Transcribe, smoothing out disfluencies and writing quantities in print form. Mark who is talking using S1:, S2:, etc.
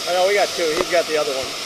S1: I know we got two. He's got the other one.